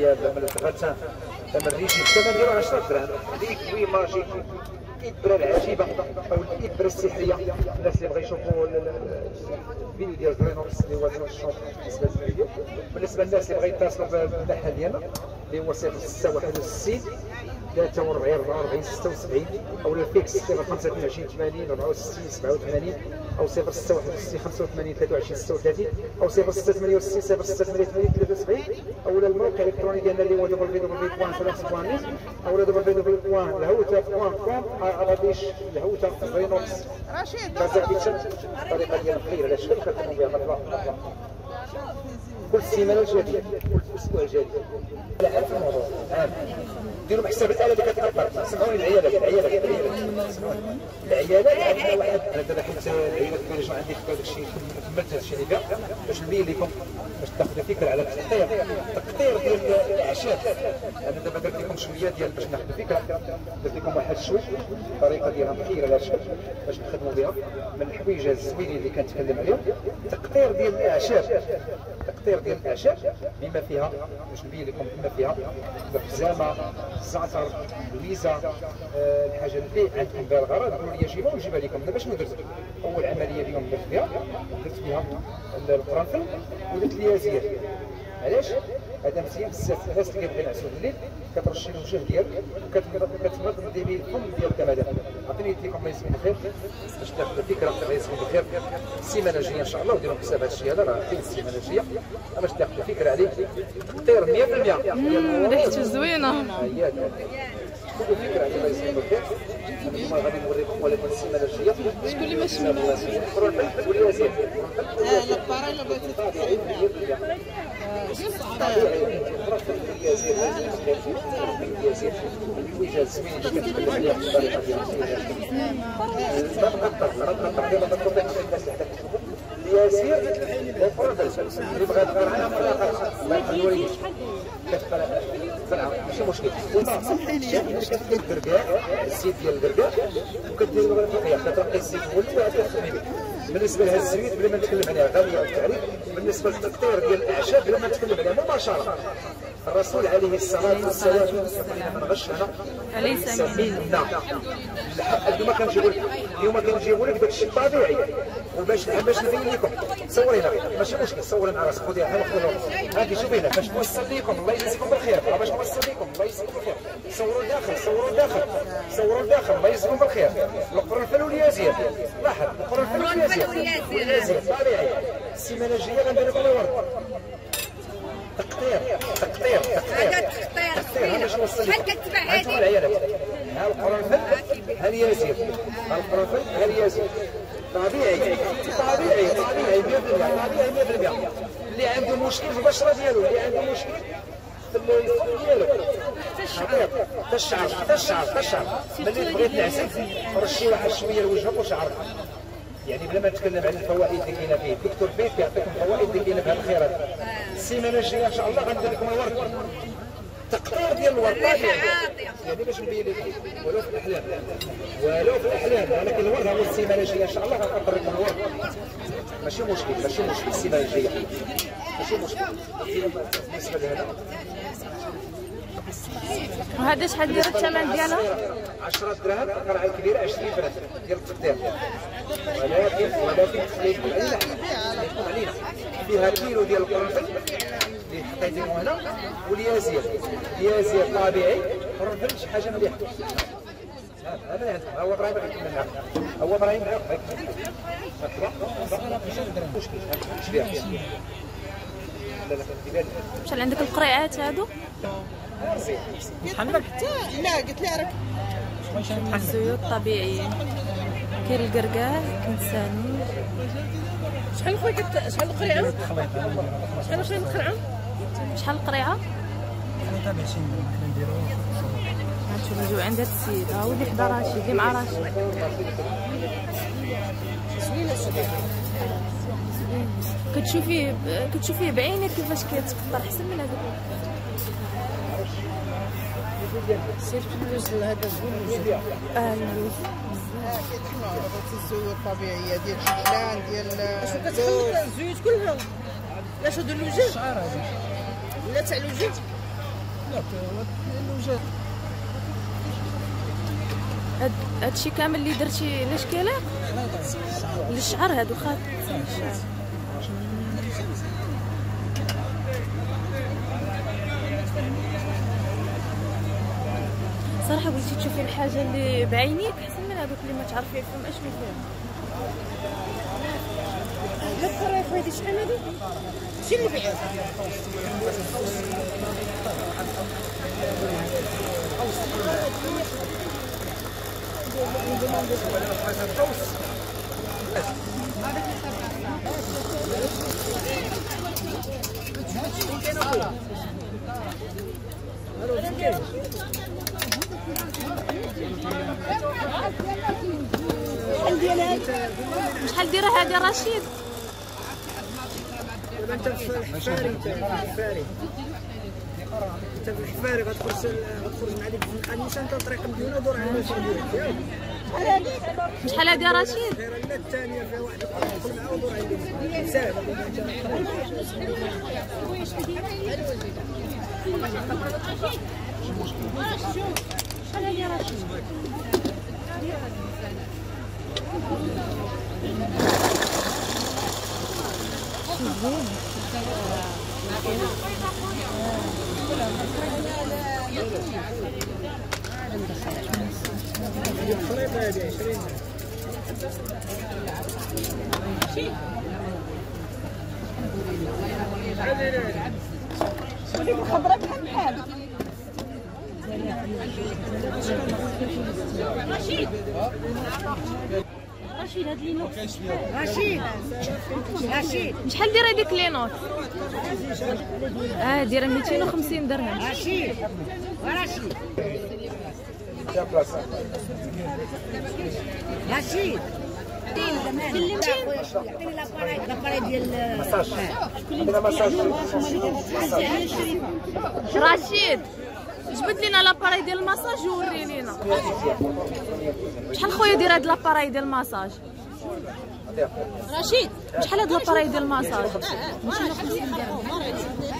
هي من الغتان من الريجي الثمن ديالو 10 دراهم. هذيك وي ماجيك الابره العجيبه او الابره السحريه. الناس اللي بغا يشوفوا الفيديو ديال زرينوكس اللي هو الشوط بالنسبه للفيديو، بالنسبه للناس اللي بغا يتصلوا بالمحل ديالنا اللي هو 0661 43 44 76 او الفيكس 025 80 64 87 او 0661 85 23 36 او 0668 0688 73 او الموقع الالكتروني ديالنا اللي هو www.salax.net او www.lhouta.com عربيش الهوتا زرينوكس كازا كيتشن. الطريقه ديال الخير على الشكل كنخدموا بها مرة كل سيمانه جديده، كل اسبوع جديد. على 1000 موضوع عام ديروا بحساب الاله اللي كتقطر. سمعوني العيالات عندنا واحد. انا دابا حيت العيالات كيرجعوا عندي في هذا الشيء كملت هذا الشيء اللي كاع باش نبين لكم باش تاخذوا فكره على التقطير ديال الاعشاب. انا دابا درت لكم شويه ديال باش ناخذوا فكره، درت لكم واحد شوي الطريقه ديالها مخيره على الشكل باش نخدموا بها من الحويجه الزوينين اللي كنتكلم عليهم. التقطير ديال الاعشاب بما فيها باش نبين لكم بما فيها الخزامه، الزعتر، اللويزه، الحاجه اللي عندكم بها الغرض قولوا لي جيبوها ونجيبها لكم. دابا شنو درت؟ اول عمليه اليوم درت فيها القرنفل ودرت اليازير. علاش؟ هذا مزيان بزاف. الناس اللي كيبغيو ينعسوا الليل كترشي الوجه ديالك وكتمرض ديال الفم ديالك هذا. عطيني يديكم الله يسلمك بخير باش تاخذوا فكره. الله يسلمك بخير السيمانه الجايه ان شاء الله وديروا حساب هذا الشيء هذا راه كاين السيمانه الجايه باش تاخذوا فكره عليه. تقطير 100% ريحته زوينه. خذوا فكره عليه الله يسلمك بخير. اليوم غادي نوريكم ولكن السيمانه الجايه شكون اللي ماشي مناسب القرنفل واليازير. الباريلا بغيتي تقطعي الحويجه الزوينه اللي كتكلم عليها بالطريقه ديال اليازير والقرنفل. اللي بغى يدخل على مرة ماشي مشكل. كتدير الكركاع الزيت ديال الكركاع وكدير الرقيق كترقي الزيت ولي وعاد كتخدمي به. بالنسبه لهذا الزيت بلا ما نتكلم عليها غاليه التعريف. بالنسبه للتقطير ديال الاعشاب بلا ما نتكلم عليها مباشره. الرسول عليه الصلاه والسلام من غشنا ليس منا. اليوم كنجيبوا لك داك الشيء الطبيعي وباش نبين لكم. صورينا ماشي مشكل، صوري مع راسك خذيها بحال هادي شوفي هنا باش نوصل لكم. الله يجزيكم بالخير باش نوصل لكم. الله يجزيكم بالخير. صوروا الداخل الله يجزيكم بالخير. القرنفل واليازير لاحظ القرنفل واليازير طبيعي. السيمانه الجايه غندير لكم الورد. تقطير باش نوصل لكم. هانتوما العيالات ها القرنفل ها اليازير طبيعي 100%. اللي عنده مشكل في البشره ديالو، اللي عنده مشكل في الفم ديالو حتى الشعر ملي تبغي تنعسك رشي واحد شويه لوجهك وشعرك. يعني بلا ما نتكلم على الفوائد اللي كاينه فيه. دكتور بيت كيعطيكم الفوائد اللي كاينه في هذه الخيرات. السيمانه الجايه ان شاء الله غندير لكم الورد. تقطير ديال الورد طبيعي يعني باش نبين لكم ولو في الاحلام ولكن الورد هو السيمانه الجايه ان شاء الله غنقطر لكم الورد. ماشي مشكل السيمانه الجايه ماشي مشكل. بالنسبه لهذا وهذا شحال داير الثمن ديالها؟ 10 دراهم. القرعه الكبيره 20 درهم ديال التقطير. ولكن خليكم علينا فيها كيلو ديال القرنفل اللي حطيتيهم هنا واليازير طبيعي. القرنفل شي حاجه مليحه. هذا اللي عندكم هو ابراهيم شحال عندك القريعات هادو؟ شحال لا قلت لها راك الزيوت طبيعيين. كاين الكركاع كاين السانوج. شحال خويا شحال القريعه؟ شحال القريعه؟ تاع 20 نديرو. غنمشيو نجيو عند هاد السيد ها هو اللي حدا راشد اللي مع راشد. كتشوفيه بعينك كيفاش كيتقطر احسن من هذاك. سير اللوز هذا زوين. اللوز كيتسمعوا الزيوت الطبيعيه ديال الشجلان ديال كتخلط الزيوت كلها. لا شادو الوجه ولا تاع الوجه هادشي كامل اللي درتي لاشكالك للشعر هادو خاط الشعر. صراحه بغيتي تشوفي الحاجه اللي بعينيك احسن من هذوك اللي ما تعرفي فيهم اشنو فيهم. ذكر يا خويا شحال هادي شي اللي بعيد شحال دايره هذه رشيد؟ انت في الحفاري انت في الحفاري غتخرج عليك في الخميس انت طريق مدينه دور على المسجد. شحال هذه رشيد؟ لا الثانيه فيها واحد يدخل معاه ودور عليه ساهل. شحال هادي رشيد؟ الخريطه هذه 20 الخضره بحال رشيد هاد لي نوت رشيد شحال دايره هذيك لي نوت؟ دايره 250 درهم. رشيد عطيني لاباراي ديال مساج. عندنا مساج. رشيد جبد لينا لاباراي ديال الماساج ووري لينا شحال خويا داير هاد لاباراي ديال الماساج. رشيد شحال هاد لاباراي ديال الماساج؟ 250 درهم.